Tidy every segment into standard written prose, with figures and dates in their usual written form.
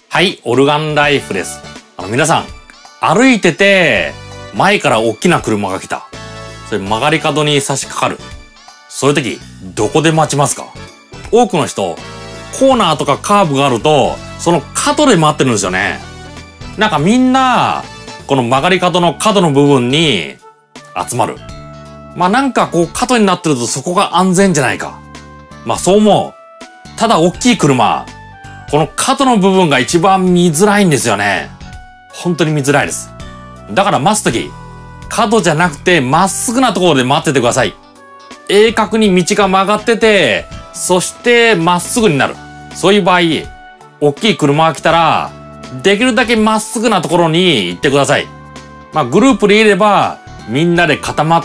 はい、オルガンライフです。皆さん、歩いてて、前から大きな車が来た。それ曲がり角に差し掛かる。そういう時、どこで待ちますか？多くの人、コーナーとかカーブがあると、その角で待ってるんですよね。なんかみんな、この曲がり角の角の部分に集まる。なんかこう角になってるとそこが安全じゃないか。そう思う。ただ大きい車、この角の部分が一番見づらいんですよね。本当に見づらいです。だから待つとき、角じゃなくてまっすぐなところで待っててください。鋭角に道が曲がってて、そしてまっすぐになる。そういう場合、大きい車が来たら、できるだけまっすぐなところに行ってください。グループでいれば、みんなで固まって、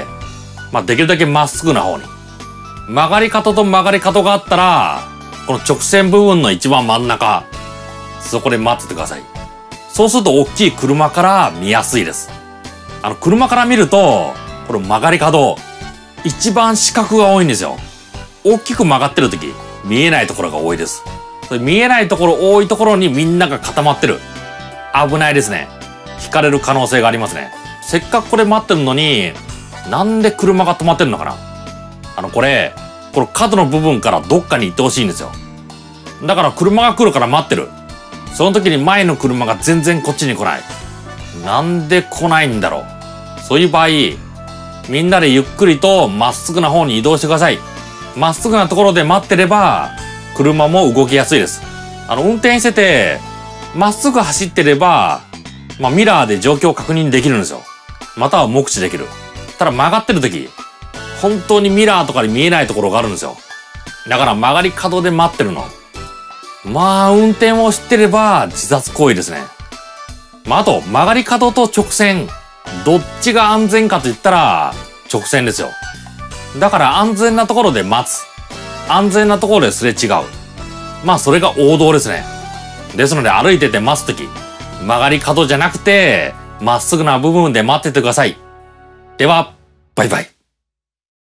できるだけまっすぐな方に。曲がり角と曲がり角があったら、この直線部分の一番真ん中、そこで待っててください。そうすると大きい車から見やすいです。車から見ると、この曲がり角、一番死角が多いんですよ。大きく曲がってる時、見えないところが多いです。見えないところ多いところにみんなが固まってる。危ないですね。引かれる可能性がありますね。せっかくこれ待ってるのに、なんで車が止まってるのかな？この角の部分からどっかに行ってほしいんですよ。だから車が来るから待ってる。その時に前の車が全然こっちに来ない。なんで来ないんだろう。そういう場合、みんなでゆっくりとまっすぐな方に移動してください。まっすぐなところで待ってれば、車も動きやすいです。運転してて、まっすぐ走ってれば、ミラーで状況を確認できるんですよ。または目視できる。ただ曲がってる時、本当にミラーとかで見えないところがあるんですよ。だから曲がり角で待ってるの。運転を知ってれば自殺行為ですね。あと、曲がり角と直線、どっちが安全かと言ったら、直線ですよ。だから安全なところで待つ。安全なところですれ違う。それが王道ですね。ですので歩いてて待つとき、曲がり角じゃなくて、まっすぐな部分で待っててください。では、バイバイ。